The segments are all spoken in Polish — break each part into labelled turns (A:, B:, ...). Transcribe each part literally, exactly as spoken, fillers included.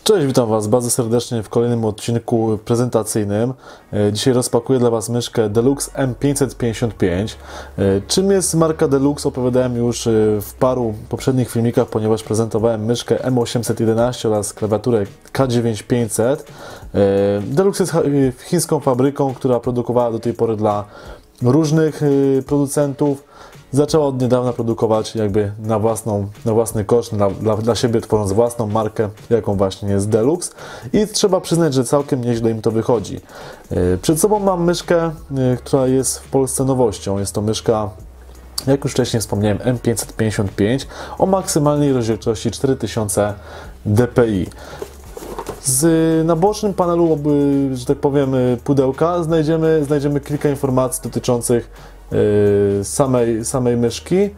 A: Cześć, witam Was bardzo serdecznie w kolejnym odcinku prezentacyjnym. Dzisiaj rozpakuję dla Was myszkę Deluxe M pięćset pięćdziesiąt pięć. Czym jest marka Deluxe opowiadałem już w paru poprzednich filmikach, ponieważ prezentowałem myszkę M osiemset jedenaście oraz klawiaturę K dziewięć pięćset. Deluxe jest chińską fabryką, która produkowała do tej pory dla różnych producentów. Zaczęła od niedawna produkować jakby na, własną, na własny koszt, na, dla, dla siebie tworząc własną markę, jaką właśnie jest Deluxe, i trzeba przyznać, że całkiem nieźle im to wychodzi. Przed sobą mam myszkę, która jest w Polsce nowością. Jest to myszka, jak już wcześniej wspomniałem, M pięćset pięćdziesiąt pięć o maksymalnej rozdzielczości cztery tysiące dpi. Z, na bocznym panelu, że tak powiem, pudełka znajdziemy, znajdziemy kilka informacji dotyczących yy, samej, samej myszki.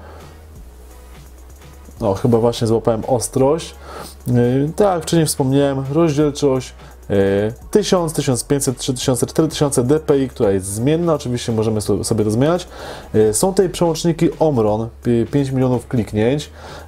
A: No, chyba właśnie złapałem ostrość. Yy, tak jak wcześniej wspomniałem, rozdzielczość yy, tysiąc, tysiąc pięćset, trzy tysiące, cztery tysiące dpi, która jest zmienna. Oczywiście możemy sobie to zmieniać. Yy, są tutaj przełączniki Omron, pięć milionów kliknięć.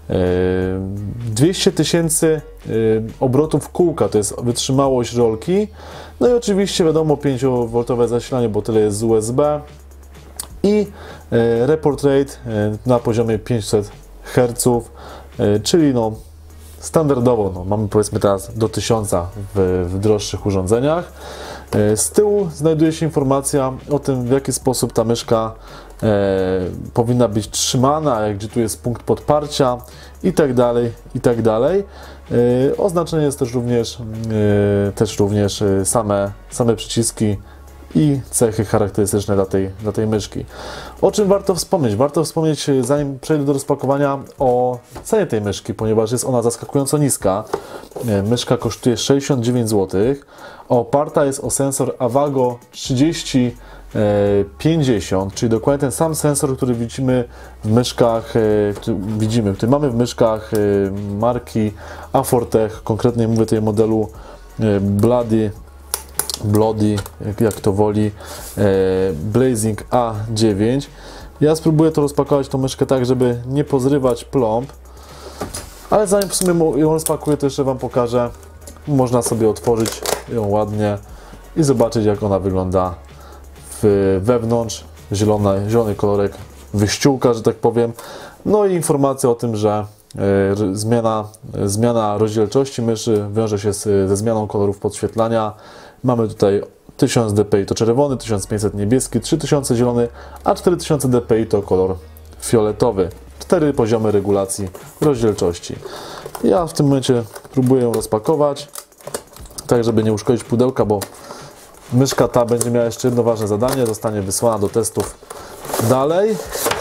A: dwieście tysięcy obrotów kółka, to jest wytrzymałość rolki. No i oczywiście wiadomo, pięciowolt zasilanie, bo tyle jest z U S B. I report rate na poziomie pięćset herców, czyli no standardowo no, mamy powiedzmy teraz do tysiąca w, w droższych urządzeniach. Z tyłu znajduje się informacja o tym, w jaki sposób ta myszka e, powinna być trzymana, gdzie tu jest punkt podparcia i tak dalej, i tak dalej. E, oznaczenie jest też również, e, też również same, same przyciski i cechy charakterystyczne dla tej, dla tej myszki. O czym warto wspomnieć? Warto wspomnieć, zanim przejdę do rozpakowania, o cenie tej myszki, ponieważ jest ona zaskakująco niska. Myszka kosztuje sześćdziesiąt dziewięć złotych. Oparta jest o sensor Avago trzydzieści pięćdziesiąt, czyli dokładnie ten sam sensor, który widzimy w myszkach, który widzimy, który mamy w myszkach marki Afortech, konkretnie mówię tutaj o modelu Bloody, Bloody, jak to woli, Blazing A dziewięć. Ja spróbuję to rozpakować, tą myszkę tak, żeby nie pozrywać plomb, ale zanim w sumie ją rozpakuję, to jeszcze Wam pokażę. Można sobie otworzyć ją ładnie i zobaczyć, jak ona wygląda w, wewnątrz. Zielona, zielony kolorek wyściółka, że tak powiem. No i informacja o tym, że y, zmiana, y, zmiana rozdzielczości myszy wiąże się z, ze zmianą kolorów podświetlania. Mamy tutaj tysiąc dpi to czerwony, tysiąc pięćset niebieski, trzy tysiące zielony, a cztery tysiące dpi to kolor fioletowy. Cztery poziomy regulacji rozdzielczości. Ja w tym momencie próbuję ją rozpakować, tak żeby nie uszkodzić pudełka, bo myszka ta będzie miała jeszcze jedno ważne zadanie, zostanie wysłana do testów dalej.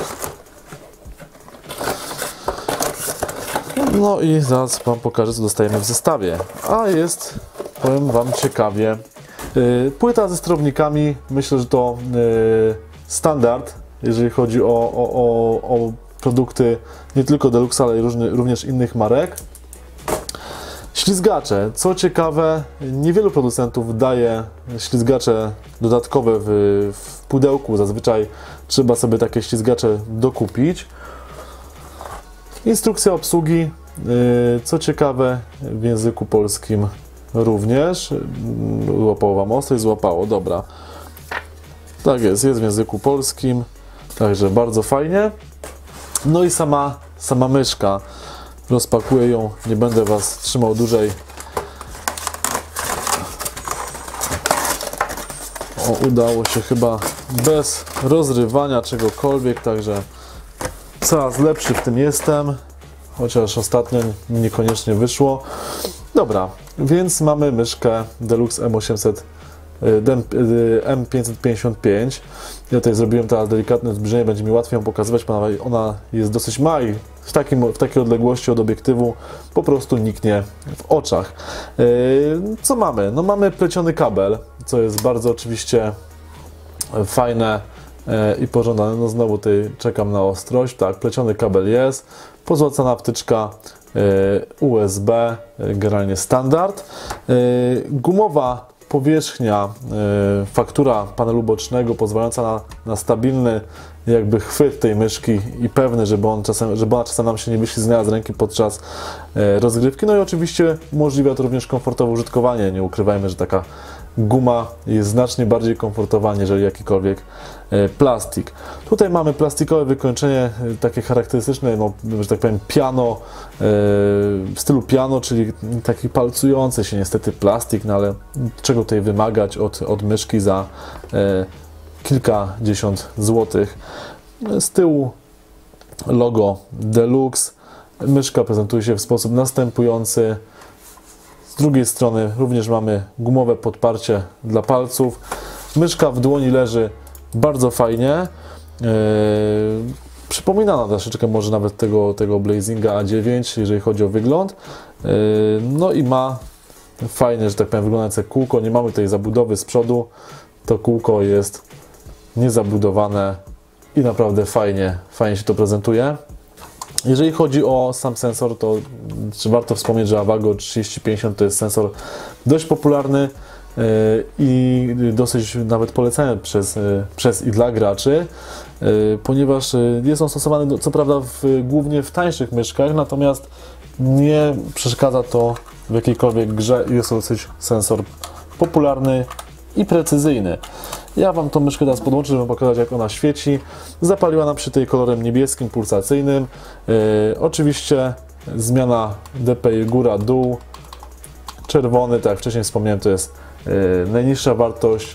A: No i zaraz Wam pokażę, co dostajemy w zestawie. A jest, powiem Wam, ciekawie. Płyta ze sterownikami, myślę, że to standard, jeżeli chodzi o, o, o, o produkty nie tylko Deluxe, ale i różny, również innych marek. Ślizgacze. Co ciekawe, niewielu producentów daje ślizgacze dodatkowe w, w pudełku. Zazwyczaj trzeba sobie takie ślizgacze dokupić. Instrukcja obsługi. Co ciekawe, w języku polskim również. Złapało Wam ostrość? Złapało, dobra. Tak jest, jest w języku polskim. Także bardzo fajnie. No i sama, sama myszka. Rozpakuję ją, nie będę Was trzymał dłużej. O, udało się chyba bez rozrywania czegokolwiek, także coraz lepszy w tym jestem, chociaż ostatnio niekoniecznie wyszło. Dobra, więc mamy myszkę Deluxe M osiemset, M pięćset pięćdziesiąt pięć. Ja tutaj zrobiłem teraz delikatne zbliżenie, będzie mi łatwiej ją pokazywać, ponieważ ona jest dosyć mała i w, takim, w takiej odległości od obiektywu po prostu niknie w oczach. Co mamy? No mamy pleciony kabel, co jest bardzo oczywiście fajne i pożądane. No znowu tutaj czekam na ostrość. Tak, pleciony kabel jest, pozłacana wtyczka U S B, generalnie standard. Gumowa powierzchnia, faktura panelu bocznego pozwalająca na, na stabilny jakby chwyt tej myszki i pewny, żeby, on czasem, żeby ona czasem nam się nie wyślizgnęła z ręki podczas e, rozgrywki. No i oczywiście umożliwia to również komfortowe użytkowanie. Nie ukrywajmy, że taka guma jest znacznie bardziej komfortowa aniżeli jakikolwiek e, plastik. Tutaj mamy plastikowe wykończenie, e, takie charakterystyczne, no, że tak powiem, piano, e, w stylu piano, czyli taki palcujący się niestety plastik, no ale czego tutaj wymagać od, od myszki za e, kilkadziesiąt złotych. Z tyłu logo Deluxe. Myszka prezentuje się w sposób następujący. Z drugiej strony również mamy gumowe podparcie dla palców. Myszka w dłoni leży bardzo fajnie. Yy, przypomina na troszeczkę może nawet tego, tego Blazinga A dziewięć, jeżeli chodzi o wygląd. Yy, no i ma fajne, że tak powiem, wyglądające kółko. Nie mamy tutaj zabudowy z przodu. To kółko jest niezabudowane i naprawdę fajnie, fajnie się to prezentuje. Jeżeli chodzi o sam sensor, to warto wspomnieć, że Avago trzydzieści pięćdziesiąt to jest sensor dość popularny yy, i dosyć nawet polecany przez, yy, przez i dla graczy, yy, ponieważ jest on stosowany do, co prawda w, głównie w tańszych myszkach, natomiast nie przeszkadza to w jakiejkolwiek grze i jest to dosyć sensor popularny i precyzyjny. Ja Wam tą myszkę teraz podłączę, żeby pokazać, jak ona świeci. Zapaliła nam przy tej kolorem niebieskim, pulsacyjnym. Yy, oczywiście zmiana D P I góra-dół. Czerwony, tak jak wcześniej wspomniałem, to jest yy, najniższa wartość.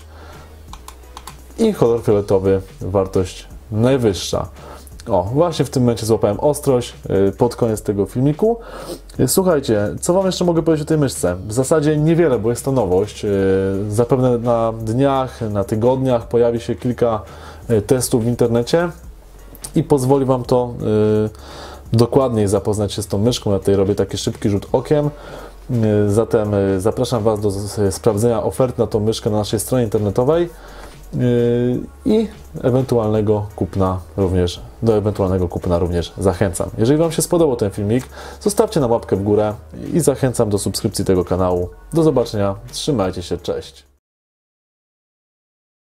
A: I kolor fioletowy, wartość najwyższa. O, właśnie w tym momencie złapałem ostrość yy, pod koniec tego filmiku. Yy, słuchajcie, co Wam jeszcze mogę powiedzieć o tej myszce? W zasadzie niewiele, bo jest to nowość. Yy, zapewne na dniach, na tygodniach pojawi się kilka yy, testów w internecie i pozwoli Wam to yy, dokładniej zapoznać się z tą myszką. Ja tutaj robię taki szybki rzut okiem. Yy, zatem yy, zapraszam Was do yy, sprawdzenia ofert na tą myszkę na naszej stronie internetowej. I ewentualnego kupna również, do ewentualnego kupna również zachęcam. Jeżeli Wam się spodobał ten filmik, zostawcie nam łapkę w górę i zachęcam do subskrypcji tego kanału. Do zobaczenia, trzymajcie się, cześć!